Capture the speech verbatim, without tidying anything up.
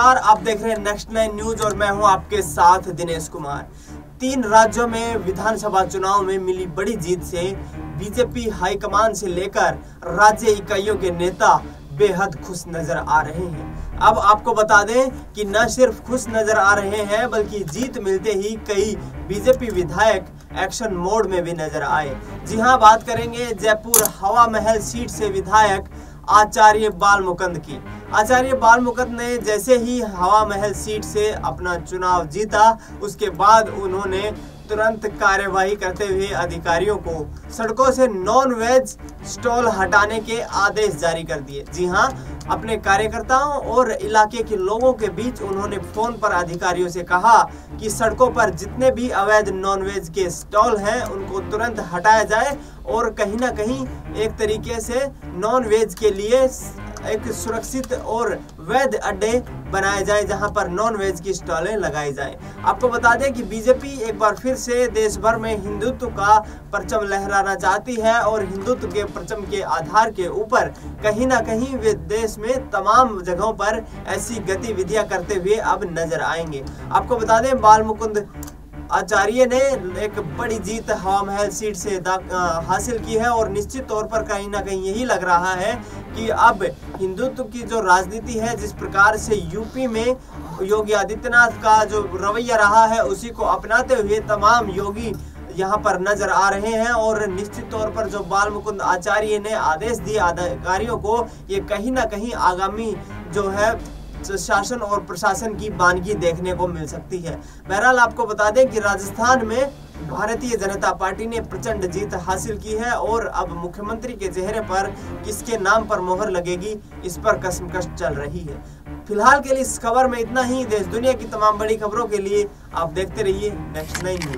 नमस्कार, आप देख रहे हैं नेक्स्ट नाइन न्यूज और मैं हूं आपके साथ दिनेश कुमार। तीन राज्यों में विधानसभा चुनाव में मिली बड़ी जीत से बीजेपी हाईकमान से लेकर राज्य इकाइयों के नेता बेहद खुश नजर आ रहे हैं। अब आपको बता दें कि न सिर्फ खुश नजर आ रहे हैं बल्कि जीत मिलते ही कई बीजेपी विधायक एक्शन मोड में भी नजर आए। जी हां, बात करेंगे जयपुर हवा महल सीट से विधायक आचार्य बालमुकुंद की। आचार्य बालमुकुंद ने जैसे ही हवा महल सीट से अपना चुनाव जीता, उसके बाद उन्होंने तुरंत कार्यवाही करते हुए अधिकारियों को सड़कों से नॉन वेज स्टॉल हटाने के आदेश जारी कर दिए। जी हां, अपने कार्यकर्ताओं और इलाके के लोगों के बीच उन्होंने फोन पर अधिकारियों से कहा कि सड़कों पर जितने भी अवैध नॉन वेज के स्टॉल हैं उनको तुरंत हटाया जाए और कहीं ना कहीं एक तरीके से नॉन वेज के लिए एक सुरक्षित और वैध अड्डे बनाए जाए जहां पर नॉन वेज की स्टॉलें लगाई जाए। आपको बता दें कि बीजेपी एक बार फिर से देश भर में हिंदुत्व का परचम लहराना चाहती है और हिंदुत्व के परचम के आधार के ऊपर कहीं ना कहीं वे देश में तमाम जगहों पर ऐसी गतिविधियां करते हुए अब नजर आएंगे। आपको बता दें बालमुकुंद आचार्य ने एक बड़ी जीत हवा महल सीट से हासिल की है और निश्चित तौर पर कहीं ना कहीं यही लग रहा है कि अब हिंदुत्व की जो राजनीति है, जिस प्रकार से यूपी में योगी आदित्यनाथ का जो रवैया रहा है उसी को अपनाते हुए तमाम योगी यहाँ पर नजर आ रहे हैं और निश्चित तौर पर जो बालमुकुंद आचार्य ने आदेश दिए अधिकारियों को, ये कहीं ना कहीं आगामी जो है शासन और प्रशासन की बानगी देखने को मिल सकती है। बहरहाल आपको बता दें कि राजस्थान में भारतीय जनता पार्टी ने प्रचंड जीत हासिल की है और अब मुख्यमंत्री के चेहरे पर किसके नाम पर मोहर लगेगी, इस पर कशमकश चल रही है। फिलहाल के लिए इस खबर में इतना ही। देश दुनिया की तमाम बड़ी खबरों के लिए आप देखते रहिए नेक्स्ट नाइन न्यूज।